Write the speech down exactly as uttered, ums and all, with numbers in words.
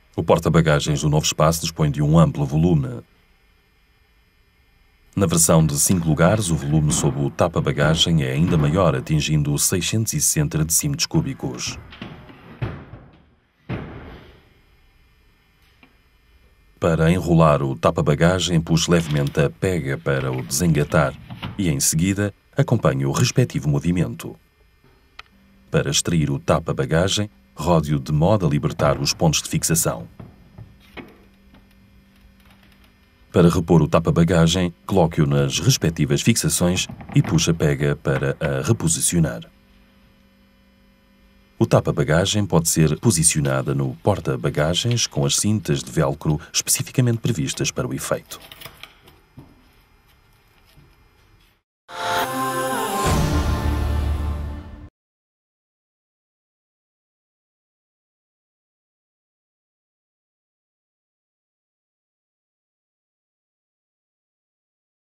O porta-bagagens do novo espaço dispõe de um amplo volume. Na versão de cinco lugares, o volume sob o tapa-bagagem é ainda maior, atingindo seiscentos e sessenta decímetros cúbicos. Para enrolar o tapa-bagagem, puxe levemente a pega para o desengatar e, em seguida, acompanhe o respectivo movimento. Para extrair o tapa-bagagem, rode-o de modo a libertar os pontos de fixação. Para repor o tapa-bagagem, coloque-o nas respectivas fixações e puxe a pega para a reposicionar. O tapa-bagagem pode ser posicionada no porta-bagagens com as cintas de velcro especificamente previstas para o efeito.